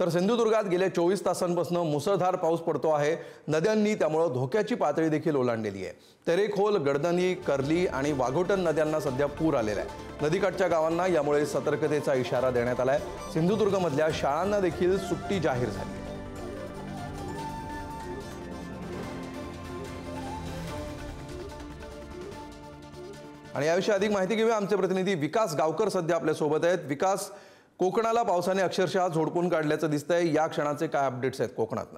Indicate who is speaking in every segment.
Speaker 1: तर सिंधुदुर्गात गेल्या 24 तासांपासून मुसळधार पाऊस पडतो आहे। नद्यांनी त्यामुळे धोक्याची पातळी देखील ओलांडलेली आहे। तेरेखोल, गडदनी, कर्ली आणि वाघोटन नद्यांना सध्या पूर आलेला आहे। नदीकाठच्या गावांना यामुळे सतर्कतेचा इशारा देण्यात आलाय। सिंधुदुर्गमधल्या शाळांना देखील सुट्टी जाहीर झाली। आणि याविषयी अधिक माहिती घेऊया। आमचे प्रतिनिधी विकास गावकर सध्या आपल्या सोबत आहेत। विकास, कोकणाला पावसाने अक्षरशः झोडपून काढल्याचं दिसतंय। या क्षणाचे काय अपडेट्स आहेत कोकणातनं?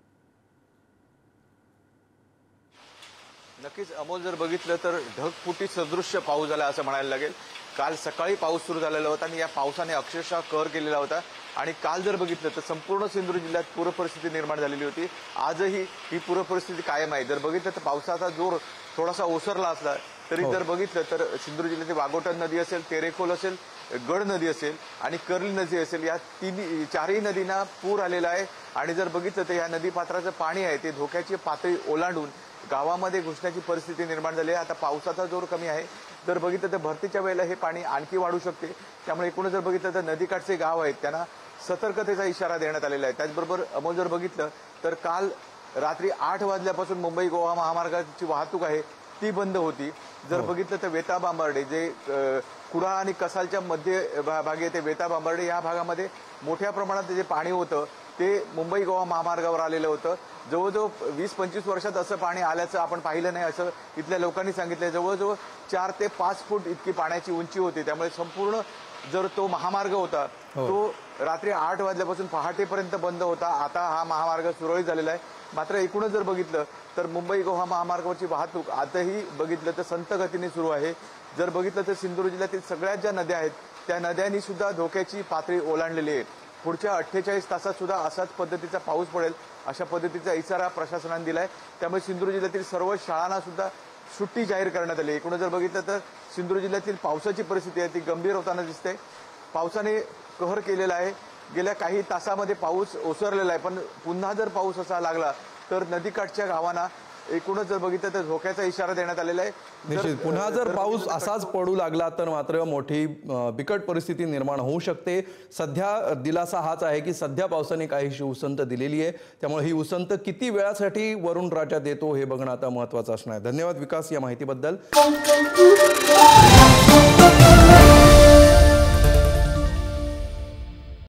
Speaker 2: नक्कीच अमोल, जर बघितलं तर ढगफुटी सदृश्य पाऊस झाला असं म्हणायला लागेल। काल सकाळी पाऊस सुरू झालेला होता आणि या पावसाने अक्षरशः कहर केलेला होता। आणि काल जर बघितलं तर संपूर्ण सिंधुदुर्ग जिल्ह्यात पूरपरिस्थिती निर्माण झालेली होती। आजही ही पूरपरिस्थिती कायम आहे। जर बघितलं तर पावसाचा जोर थोडासा ओसरला असला तरी जर बघितलं तर सिंधुदुर्ग जिल्ह्यातील वाघोटन नदी असेल, तेरेखोल असेल, गड नदी असेल आणि कर्ली नदी असेल, या चारही नदींना पूर आलेला आहे। आणि जर बघितलं तर या नदीपात्राचं पाणी आहे ते धोक्याची पातळी ओलांडून गावामध्ये घुसण्याची परिस्थिती निर्माण झाली आहे। आता पावसाचा जोर कमी आहे। जर बघितलं तर भरतीच्या वेळेला हे पाणी आणखी वाढू शकते। त्यामुळे एकूणच जर बघितलं तर नदीकाठचे गाव आहेत त्यांना सतर्कतेचा इशारा देण्यात आलेला आहे। त्याचबरोबर अमोल, जर बघितलं तर काल रात्री 8 वाजल्यापासून मुंबई गोवा महामार्गाची वाहतूक आहे ती बंद होती। जर बघितलं तर वेता बांबर्डे, जे कुडाळ आणि कसालच्या मध्य भागी ते वेता बांबर्डे, या भागामध्ये मोठ्या प्रमाणात जे पाणी होतं ते मुंबई गोवा महामार्गावर आलेलं होतं। जवळजवळ 20-25 वर्षात असं पाणी आल्याचं आपण पाहिलं नाही असं इथल्या लोकांनी सांगितलं। जवळजवळ 4 ते 5 फूट इतकी पाण्याची उंची होती। त्यामुळे संपूर्ण जर तो महामार्ग होता तो रात्री 8 वाजल्यापासून पहाटेपर्यंत बंद होता। आता हा महामार्ग सुरळीत झालेला आहे। मात्र एकूणच जर बघितलं तर मुंबई गोवा महामार्गावरची वाहतूक आताही बघितलं तर संथ गतीने सुरू आहे। जर बघितलं तर सिंधुदुर्ग जिल्ह्यातील सगळ्यात ज्या नद्या आहेत त्या नद्यांनी सुद्धा धोक्याची पातळी ओलांडलेली आहे। पुढच्या 48 तासात सुद्धा असाच पद्धतीचा पाऊस पडेल अशा पद्धतीचा इशारा प्रशासनाने दिलाय। त्यामुळे सिंधुदुर्ग जिल्ह्यातील सर्व शाळांना सुद्धा सुट्टी जाहीर करण्यात आली। एकूण जर बघितलं तर सिंधुदुर्ग जिल्ह्यातील पावसाची परिस्थिती आहे ती गंभीर होताना दिसते। पावसाने कहर केलेला आहे। गेल्या काही तासामध्ये पाऊस ओसरलेला आहे, पण पुन्हा जर पाऊस असा लागला तर नदीकाठच्या गावांना एकूणच जर बघितलं तर धोक्याचा इशारा देण्यात आलेला आहे।
Speaker 1: निश्चित पुन्हा जर पाऊस असाच पडू लागला तर मात्र मोठी बिकट परिस्थिती निर्माण होऊ शकते। सध्या दिलासा हाच आहे की सध्या पावसाने काहीशी उसंत दिलेली आहे। त्यामुळे ही उसंत किती वेळासाठी वरुण राजा देतो हे बघणं आता महत्त्वाचं असणार आहे। धन्यवाद विकास या माहितीबद्दल।